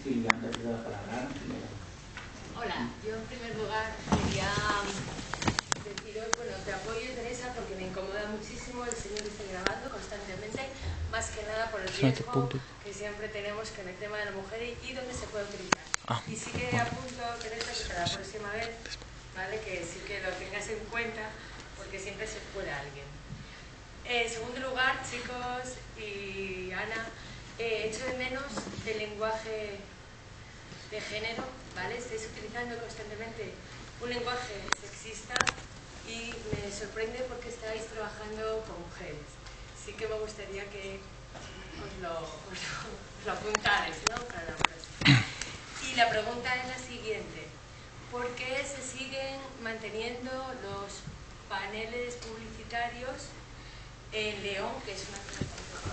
Silvia, te pido la palabra. Hola, yo en primer lugar quería deciros, bueno, te apoyo, Teresa, porque me incomoda muchísimo el señor que esté grabando constantemente, más que nada por el riesgo que siempre tenemos con el tema de la mujer y dónde se puede utilizar. Y sí que apunto, Teresa, que para la próxima vez, ¿vale? Que sí que lo tengas en cuenta, porque siempre se puede alguien. En segundo lugar, chicos y Ana, echo de menos el lenguaje de género, ¿vale? Estáis utilizando constantemente un lenguaje sexista y me sorprende porque estáis trabajando con mujeres. Sí que me gustaría que os lo apuntarais, ¿no? Para la próxima. Y la pregunta es la siguiente: ¿por qué se siguen manteniendo los paneles publicitarios en León, que es una cosa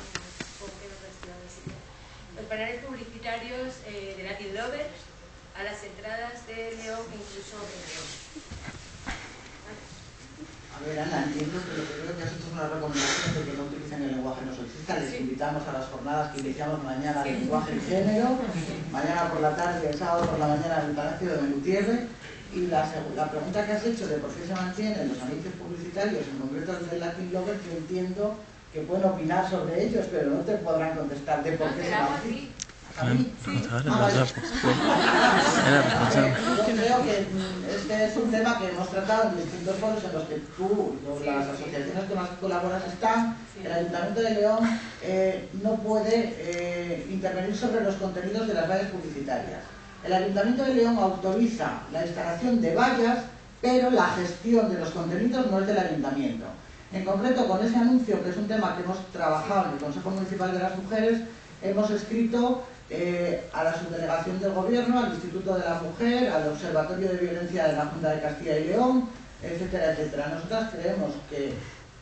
los paneles publicitarios de Latin Lover a las entradas de León e incluso de León? A ver, Ana, entiendo que lo que creo que has hecho es una recomendación de que no utilicen el lenguaje no sexista. Les invitamos a las jornadas que iniciamos mañana de lenguaje y género, mañana por la tarde, el sábado por la mañana en el Palacio de Gutiérrez. Y la pregunta que has hecho de por qué se mantienen los anuncios publicitarios, en concreto el de Latin Lover, yo entiendo que pueden opinar sobre ellos, pero no te podrán contestar de por qué se mantienen. ¿A mí? Sí. Yo creo que este es un tema que hemos tratado en distintos foros en los que tú, las asociaciones con las que colaboras están. El Ayuntamiento de León no puede intervenir sobre los contenidos de las vallas publicitarias. El Ayuntamiento de León autoriza la instalación de vallas, pero la gestión de los contenidos no es del Ayuntamiento. En concreto, con ese anuncio, que es un tema que hemos trabajado en el Consejo Municipal de las Mujeres, hemos escrito a la subdelegación del Gobierno, al Instituto de la Mujer, al Observatorio de Violencia de la Junta de Castilla y León, etcétera, etcétera. Nosotras creemos que,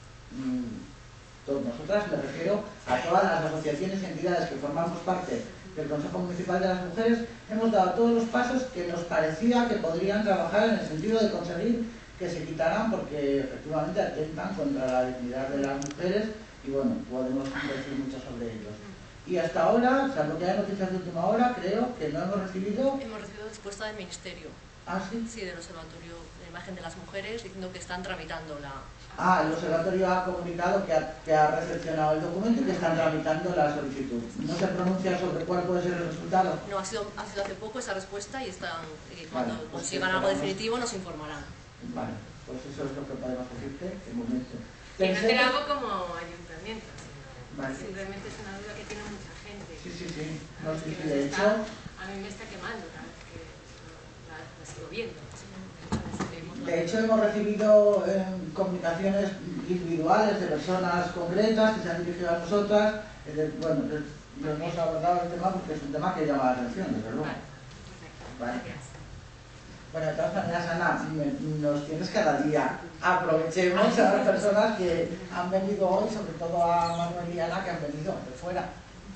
nosotras me refiero a todas las asociaciones y entidades que formamos parte del Consejo Municipal de las Mujeres, hemos dado todos los pasos que nos parecía que podrían trabajar en el sentido de conseguir que se quitaran, porque efectivamente atentan contra la dignidad de las mujeres y bueno, podemos decir mucho sobre ellos. Y hasta ahora, salvo que haya noticias de última hora, creo que no hemos recibido... Hemos recibido respuesta del Ministerio. ¿Ah, sí? Sí, del Observatorio de Imagen de las Mujeres, diciendo que están tramitando la... Ah, el Observatorio ha comunicado que ha recepcionado el documento y que están tramitando la solicitud. ¿No se pronuncia sobre cuál puede ser el resultado? No, ha sido hace poco esa respuesta y están, cuando vale, pues consigan algo definitivo nos informarán. Vale, pues eso es lo que podemos decirte de momento. Que no hacer algo como ayuntamiento, vale. Simplemente es una duda que tiene mucha gente. Sí. No, sí, que de hecho... A mí me está quemando cada vez que la sigo viendo. De hecho, hemos recibido comunicaciones individuales de personas concretas que se han dirigido a nosotras. Bueno, no hemos abordado el tema porque es un tema que llama la atención, desde luego. Vale. Bueno, de todas maneras, Ana, nos tienes cada día. Aprovechemos a las personas que han venido hoy, sobre todo a Manuel y Ana, que han venido de fuera.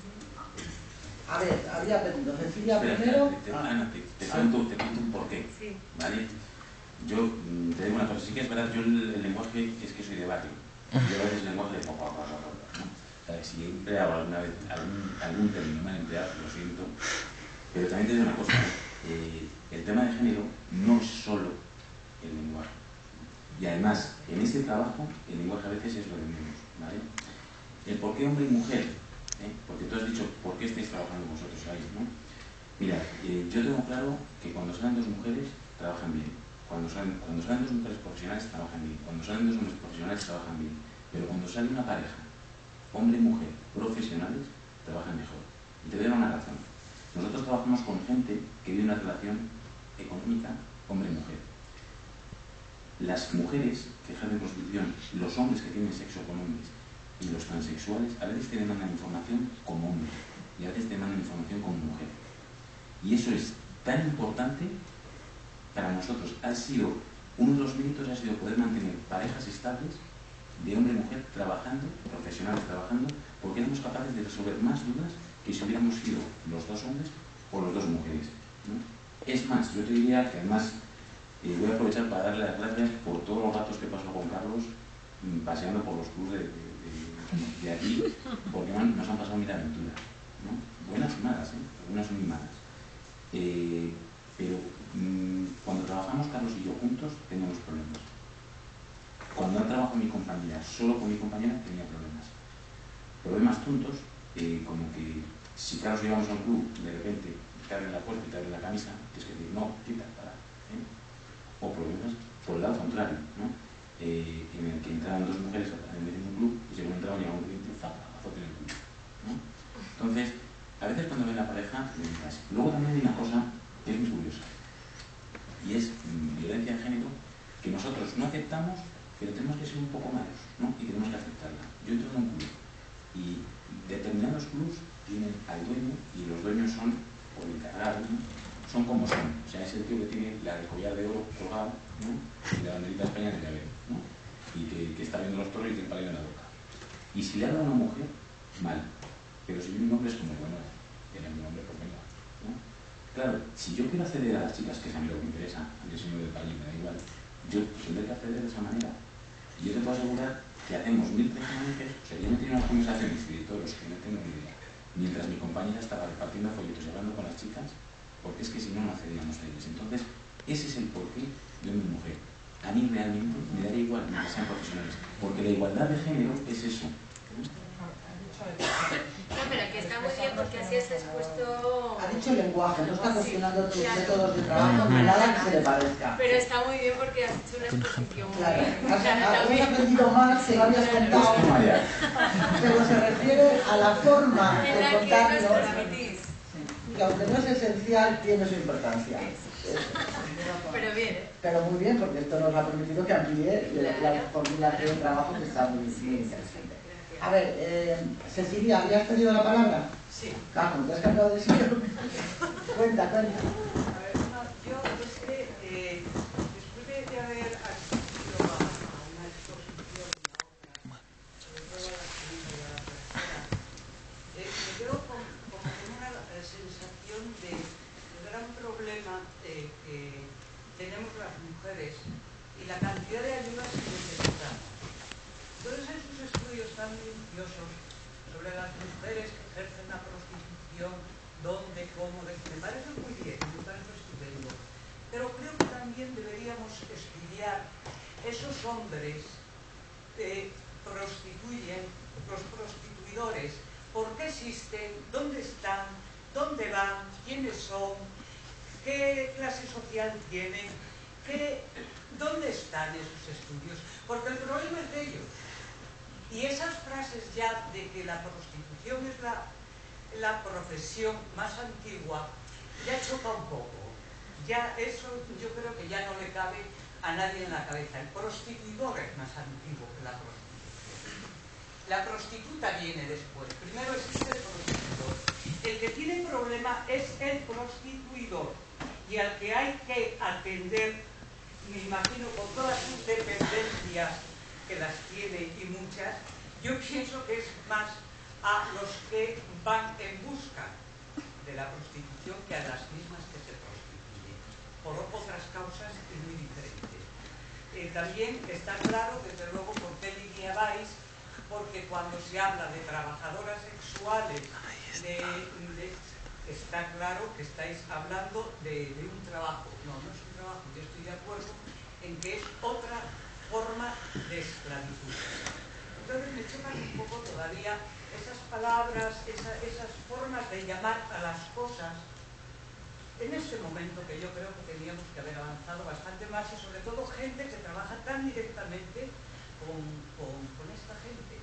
A ver, había pedido Cecilia primero. Ana, te cuento un porqué. Sí. ¿Vale? Yo te digo una cosa, sí que es verdad, yo el lenguaje es que soy de barrio. Yo a veces el lenguaje de ¿no? O sea, si he empleado alguna vez algún término mal empleado, lo siento. Pero también te digo una cosa, el tema de género no es solo el lenguaje. Y además, en este trabajo, el lenguaje a veces es lo de menos, ¿vale? El por qué hombre y mujer, porque tú has dicho, ¿por qué estáis trabajando vosotros ahí, no? Mira, yo tengo claro que cuando salen dos mujeres, trabajan bien. Cuando salen dos mujeres profesionales, trabajan bien. Cuando salen dos hombres profesionales, trabajan bien. Pero cuando sale una pareja, hombre y mujer, profesionales, trabajan mejor. Y te doy una razón. Nosotros trabajamos con gente que vive una relación económica hombre-mujer. Las mujeres que ejercen prostitución, los hombres que tienen sexo con hombres y los transexuales, a veces te demandan información como hombre y a veces te demandan información como mujer. Y eso es tan importante para nosotros. Ha sido, uno de los méritos ha sido poder mantener parejas estables de hombre y mujer trabajando, profesionales trabajando, porque éramos capaces de resolver más dudas que si hubiéramos sido los dos hombres o los dos mujeres, ¿no? Es más, yo te diría que además voy a aprovechar para darle las gracias por todos los ratos que paso con Carlos paseando por los clubes de aquí, porque nos han pasado mil aventuras, ¿no? Buenas y malas, algunas muy malas. Pero cuando trabajamos Carlos y yo juntos teníamos problemas. Cuando no trabajo mi compañera, solo con mi compañera, tenía problemas. Problemas tontos, como que si Carlos llegamos a un club, de repente te abren la puerta y te abren la camisa, tienes que decir, no, quita, para. O problemas por el lado contrario, ¿no? En el que entraban dos mujeres en un club y según entraban llegaba un cliente a azote en el club, ¿no? Entonces, a veces cuando ven la pareja, luego también hay una cosa que es muy curiosa y es violencia de género que nosotros no aceptamos, pero tenemos que ser un poco malos, ¿no? Y tenemos que aceptarla. Yo entro en un club y determinados clubs tienen al dueño y los dueños son por encargado, ¿no? Son como son, o sea, es el tío que tiene el collar de oro colgado, ¿no? Y la banderita de España en el llavero, ¿no? Y que está viendo los toros y tiene el palillo en la boca. Y si le habla a una mujer, mal. Pero si viene un hombre es como, bueno, tiene un hombre, pues venga, ¿no? Claro, si yo quiero acceder a las chicas, que es a mí lo que me interesa, a mí el señor del palillo me da igual, yo tendré que acceder de esa manera. Y yo te puedo asegurar que hacemos 1000 veces, o sea, yo me tengo unas conversaciones de todos los que no tengo ni idea, mientras mi compañera estaba repartiendo folletos y hablando con las chicas, porque es que si no, no accedíamos a ellos. Entonces, ese es el porqué de una mujer. A mí realmente me daría igual que sean profesionales, porque la igualdad de género es eso. No, pero que está muy bien porque así has expuesto... Ha dicho el lenguaje, no está cuestionando tus métodos de trabajo, nada que se le parezca. Pero está muy bien porque has hecho una exposición muy Claro, bien. has aprendido más que no habías contado. Pero se refiere a la forma En de la que nos contarlo, transmitís. que aunque no es esencial, tiene su importancia. Pero bien, ¿eh? Pero muy bien, porque esto nos ha permitido que amplíe la formulación de trabajo que está muy interesante. A ver, Cecilia, ¿habías pedido la palabra? Sí. Cajo, ¿te has cambiado de sitio? Cuenta. A ver, no, yo es que después de haber asistido a una exposición y a otra, sobre todo a la segunda y a la tercera, me quedo como con una sensación de gran problema que tenemos las mujeres y la cantidad de ayudas que necesitamos. Entonces, en sus estudios tan minuciosos sobre las mujeres que ejercen la prostitución, dónde, cómo, me parece muy bien, me parece estupendo. Pero creo que también deberíamos estudiar esos hombres que prostituyen, los prostituidores, por qué existen, dónde están, dónde van, quiénes son, qué clase social tienen, dónde están esos estudios, porque el problema es de ellos. Y esas frases ya de que la prostitución es la profesión más antigua, ya choca un poco. Ya eso yo creo que ya no le cabe a nadie en la cabeza. El prostituidor es más antiguo que la prostitución. La prostituta viene después. Primero existe el prostituidor. El que tiene problema es el prostituidor. Y al que hay que atender, me imagino, con todas sus dependencias, que las tiene y muchas, yo pienso que es más a los que van en busca de la prostitución que a las mismas que se prostituyen, por otras causas y muy diferentes. También está claro, desde luego, por qué línea vais, porque cuando se habla de trabajadoras sexuales, está claro que estáis hablando de un trabajo. No es un trabajo, yo estoy de acuerdo en que es otra forma de esclavitud. Entonces me chocan un poco todavía esas palabras, esas formas de llamar a las cosas en este momento que yo creo que teníamos que haber avanzado bastante más y sobre todo gente que trabaja tan directamente con esta gente.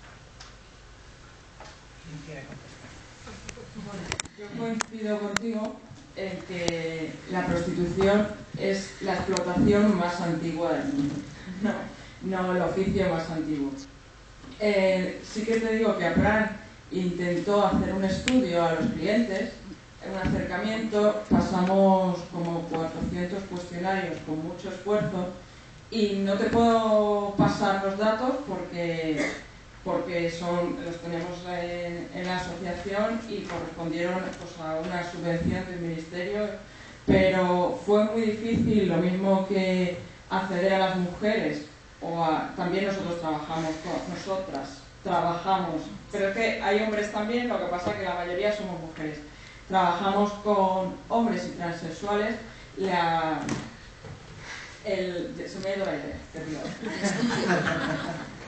¿Quién quiere contestar? Bueno, yo coincido contigo en que la prostitución es la explotación más antigua del mundo, no el oficio más antiguo. Sí que te digo que Afran intentó hacer un estudio a los clientes, un acercamiento, pasamos como 400 cuestionarios con mucho esfuerzo y no te puedo pasar los datos porque los tenemos en la asociación y correspondieron pues, a una subvención del ministerio, pero fue muy difícil, lo mismo que acceder a las mujeres, también nosotros trabajamos, pero es que hay hombres también, lo que pasa es que la mayoría somos mujeres. trabajamos con hombres y transexuales, se me ha ido el aire,